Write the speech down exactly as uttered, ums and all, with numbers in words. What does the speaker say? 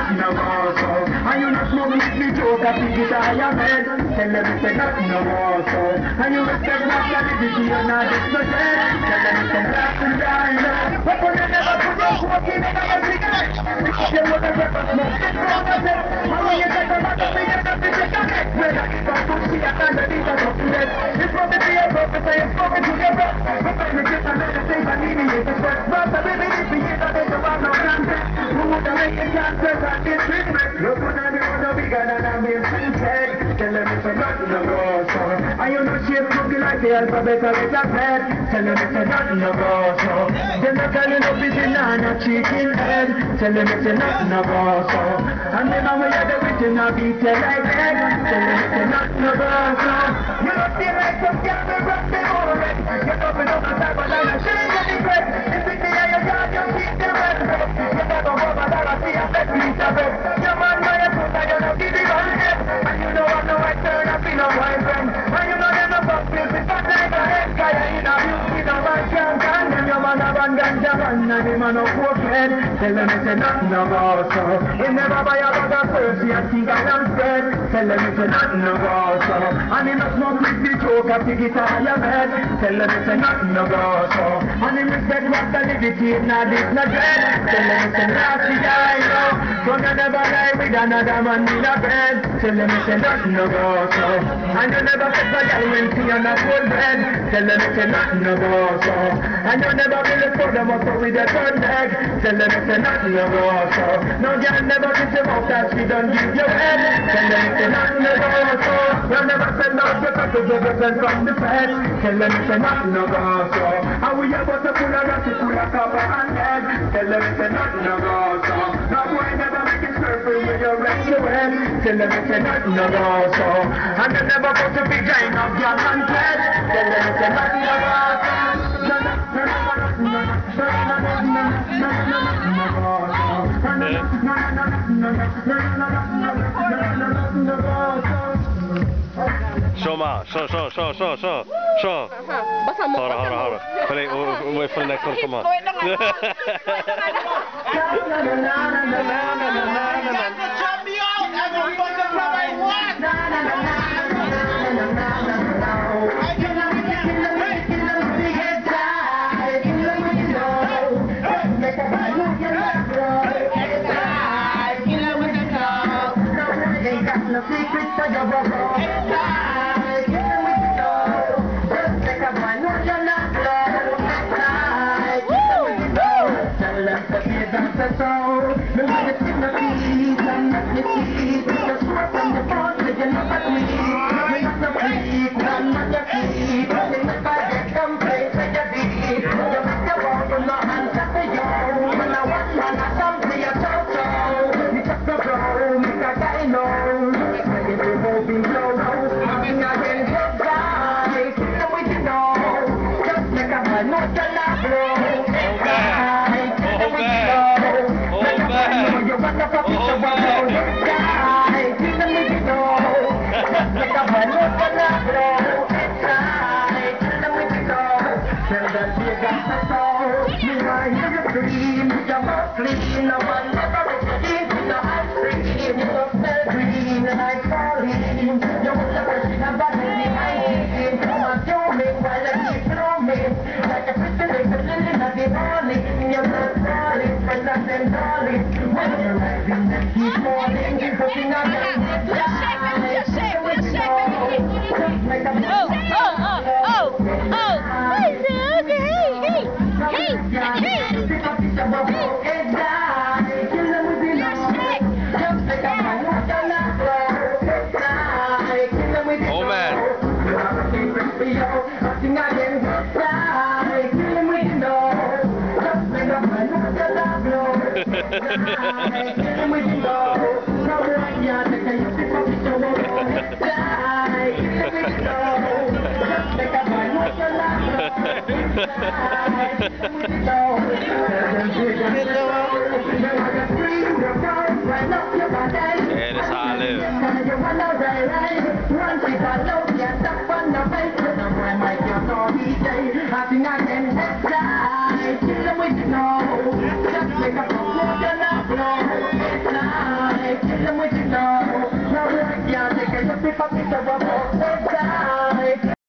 nothing no more so. And you not smoke with me joke, I think it's all your head. Tell them it's nothing no more so. And you respect my quality, you're not just no dead. Tell them it's nothing dying no. But when they never put your smoke in, they never cigarette. They will never smoke this wrong as it. And when you take a lot of me, you're not just a connect. When I keep on pushing, I can't believe I'm not dead. It's from the fear, but it's saying smoking to your breath. But when you get another thing, I need it, it's a sweat. But I live in it, be it, I don't know about no content. Who would have made it cancer, I get treatment. Look what I do, no bigger than I'm in sunset. Tell them it's nothing no more so. And you know shape looking like the alphabet of it I've had. Tell them it's nothing no more so. Tell them calling up is in a chicken head. Tell them it's nothing no more so. And then when you're the written I'll beat you like that. Tell them it's nothing no more so. You don't feel like some girl will rock me over it. You're coming up on top of that and shake any breath. If it's the air you got, you keep the red. You never go over that and see a bed piece of it. Your man know you put that you don't give it on it. And you know I'm no white turn up in a white friend. And you know there's no fuck pills with fat like a head. Cause you in a beauty, no man can't stand. And your man a run ganja man and him a no poor head. Tell them it's nothing no more so. He never buy a bag of Percy and think I am dead. Tell them it's nothing no more so. And he no smoke with the joke and pick it on your head. Tell them it's nothing no more so. And he respect what the liberty not this not dead. Tell them it's a nasty guy no. So you never lie with another man in a bed. Tell them it's nothing no more so. And you never set a guy when see on a full bed. Tell them it's nothing no more so. And you never really put them up with a third leg. Tell them it's nothing no more so. No girl never get your mouth that she don't give your head. Tell them it's nothing no more so. You never send out your package of your friend from the fed. Tell them it's nothing no more so. And we have got a full of rat, full of copper and lead. Tell them it's nothing no more so. No boy never make it surfing with your red to head. Tell them it's nothing no more so. And you never put a big giant of your man head. Tell them it's nothing no more so. No, no, no, no, no, no, no, no, no, no, شو شو شو شو شو شو شو هارا هارا هارا خلي ويفل نكون كمان No secret to your bubble. Inside, you know. Just take a one, no, you're not low. Inside, you know. Tell them to be the soul. No one is in the feet, I'm not the feet. Just work from the phone, so you're not a tweet. You're not the freak, I'm not your feet. You're not by the complaint, so you're deep. You make the world, you're not answer to you. When I want man, I come to your toe-toe. You just go blow, make a guy know. Moving slow, moving again, head right. So we can know, just like a man, not a labro. Right, so we can know. Like a man, you want to pop it, so I know. Right, so we can know. Just like a man, not a labro. Right, so we can know. Tell them you got the soul. You are here to dream, you're more clean. No one never receives, no ice cream. You don't smell green, and I call it. You want the person about me, I need it. I'm filming while I keep filming. Like a crystal, like a lily, not the morning. You're not falling, but nothing darling. When you're rising, then keep falling. You're putting on the Just shake, just shake, just shake. Oh, oh, oh, oh, oh. Okay, hey, hey, hey, hey, Oh man. Yeah, that's how I live. I think I can If I pick her up,